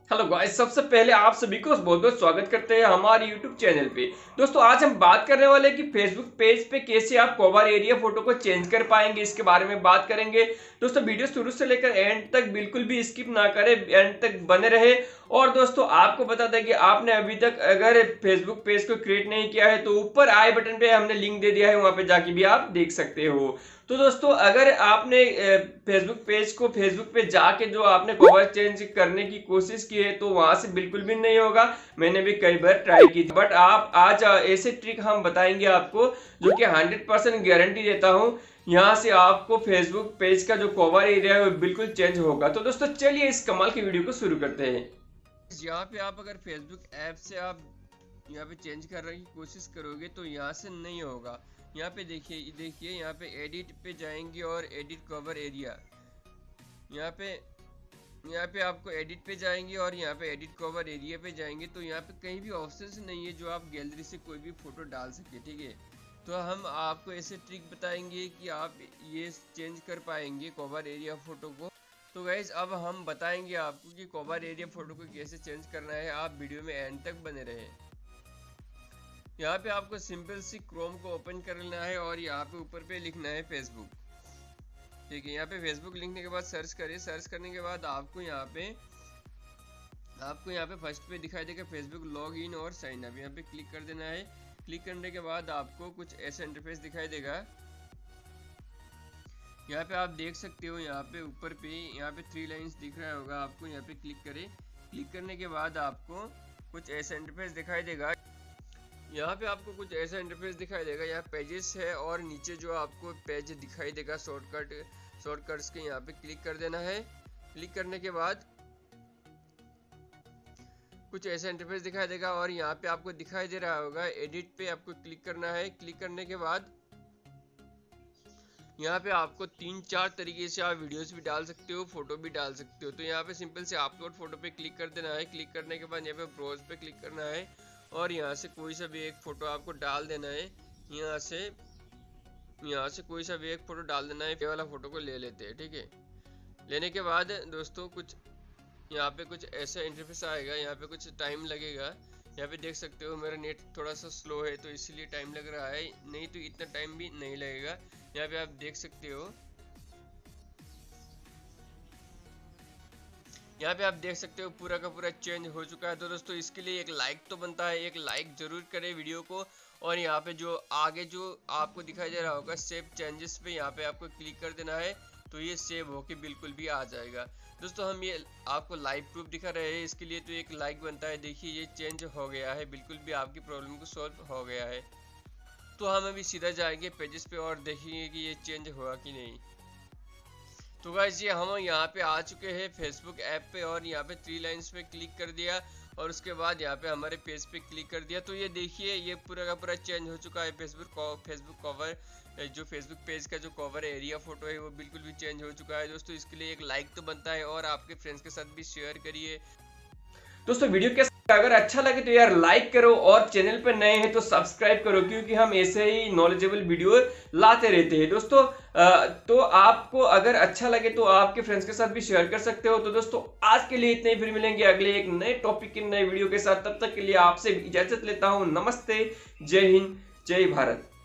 Hello guys, सबसे पहले आप सभी को बहुत बहुत स्वागत करते हैं हमारे यूट्यूब चैनल पे। दोस्तों आज हम बात करने वाले हैं कि फेसबुक पेज पे कैसे आप कवर एरिया फोटो को चेंज कर पाएंगे, इसके बारे में बात करेंगे। दोस्तों वीडियो शुरू से लेकर एंड तक बिल्कुल भी स्किप ना करें, एंड तक बने रहे। और दोस्तों आपको बता दें कि आपने अभी तक अगर फेसबुक पेज को क्रिएट नहीं किया है तो ऊपर आई बटन पे हमने लिंक दे दिया है, वहां पे जाके भी आप देख सकते हो। तो दोस्तों अगर आपने फेसबुक पेज को फेसबुक पे जाके जो आपने कवर चेंज करने की कोशिश की है तो वहां से बिल्कुल भी नहीं होगा। मैंने भी कई बार ट्राई की थी, बट आप आज ऐसे ट्रिक हम बताएंगे आपको जो कि 100% गारंटी देता हूँ, यहाँ से आपको फेसबुक पेज का जो कवर एरिया है वो बिल्कुल चेंज होगा। तो दोस्तों चलिए इस कमाल की वीडियो को शुरू करते हैं। यहाँ पे आप अगर फेसबुक ऐप से आप यहाँ पे चेंज करने की कोशिश करोगे तो यहाँ से नहीं होगा। यहाँ पे देखिए यहाँ पे एडिट पे जाएंगे और एडिट कवर एरिया, यहाँ पे आपको एडिट पे जाएंगे और यहाँ पे एडिट कवर एरिया पे जाएंगे तो यहाँ पे कहीं भी ऑप्शन नहीं है जो आप गैलरी से कोई भी फोटो डाल सके। ठीक है, तो हम आपको ऐसे ट्रिक बताएंगे कि आप ये चेंज कर पाएंगे कवर एरिया फोटो को। तो गाइज अब हम बताएंगे आपको कि कवर एरिया फोटो को कैसे चेंज करना है। आप वीडियो में एंड तक बने रहे। यहाँ पे आपको सिंपल सी क्रोम को ओपन कर लेना है और यहाँ पे ऊपर पे लिखना है फेसबुक। ठीक है, यहाँ पे फेसबुक लिखने के बाद सर्च करिए। सर्च करने के बाद आपको यहाँ पे फर्स्ट पे दिखाई देगा फेसबुक लॉग इन और साइन अप। यहाँ पे क्लिक कर देना है। क्लिक करने के बाद आपको कुछ ऐसा इंटरफेस दिखाई देगा। यहाँ पे आप देख सकते हो, यहाँ पे ऊपर पे यहाँ पे 3 लाइंस दिख रहा होगा आपको। यहाँ पे क्लिक करें। क्लिक करने के बाद आपको कुछ ऐसा इंटरफेस दिखाई देगा। यहाँ पे आपको कुछ ऐसा इंटरफेस दिखाई देगा। यहाँ पेजेस है और नीचे जो आपको पेज दिखाई देगा शॉर्टकट्स के, यहाँ पे क्लिक कर देना है। क्लिक करने के बाद कुछ ऐसा इंटरफेस दिखाई देगा और यहाँ पे आपको दिखाई दे रहा होगा एडिट पे आपको क्लिक करना है। क्लिक करने के बाद यहाँ पे आपको 3-4 तरीके से आप वीडियोस भी डाल सकते हो, फोटो भी डाल सकते हो। तो यहाँ पे सिंपल से अपलोड फोटो पे क्लिक कर देना है। क्लिक करने के बाद यहाँ पे ब्राउज पे क्लिक करना है और यहाँ से कोई सा भी एक फोटो आपको डाल देना है। यहाँ से कोई सा भी एक फोटो डाल देना है। ये वाला फोटो को ले लेते हैं। ठीक है, लेने के बाद दोस्तों कुछ यहाँ पे कुछ ऐसा इंटरफेस आएगा। यहाँ पे कुछ टाइम लगेगा। यहाँ पे देख सकते हो मेरा नेट थोड़ा सा स्लो है तो इसलिए टाइम लग रहा है, नहीं तो इतना टाइम भी नहीं लगेगा। यहाँ पे आप देख सकते हो, यहाँ पे आप देख सकते हो पूरा का पूरा चेंज हो चुका है। तो दोस्तों इसके लिए एक लाइक तो बनता है, एक लाइक जरूर करें वीडियो को। और यहाँ पे जो आगे जो आपको दिखाई दे रहा होगा सेव चेंजेस पे, यहाँ पे आपको क्लिक कर देना है तो ये सेव होके बिल्कुल भी आ जाएगा। दोस्तों हम ये आपको लाइव प्रूफ दिखा रहे हैं, इसके लिए तो एक लाइक बनता है। देखिए ये चेंज हो गया है, बिल्कुल भी आपकी प्रॉब्लम को सॉल्व हो गया है। तो हम अभी सीधा जाएंगे पेजेस पे और देखेंगे कि ये चेंज हुआ कि नहीं। तो गाइस ये हम यहाँ पे आ चुके हैं फेसबुक ऐप पे और यहाँ पे 3 लाइंस पे क्लिक कर दिया और उसके बाद यहाँ पे हमारे पेज पे क्लिक कर दिया। तो ये देखिए ये पूरा का पूरा चेंज हो चुका है। फेसबुक कवर जो फेसबुक पेज का जो कवर एरिया फोटो है वो बिल्कुल भी चेंज हो चुका है। दोस्तों इसके लिए एक लाइक तो बनता है और आपके फ्रेंड्स के साथ भी शेयर करिए। दोस्तों वीडियो कैसा अगर अच्छा लगे तो यार लाइक करो और चैनल पर नए हैं तो सब्सक्राइब करो, क्योंकि हम ऐसे ही नॉलेजेबल वीडियो लाते रहते हैं। दोस्तों तो आपको अगर अच्छा लगे तो आपके फ्रेंड्स के साथ भी शेयर कर सकते हो। तो दोस्तों आज के लिए इतने ही, फिर मिलेंगे अगले एक नए टॉपिक के नए वीडियो के साथ। तब तक के लिए आपसे इजाजत लेता हूं। नमस्ते, जय हिंद, जय भारत।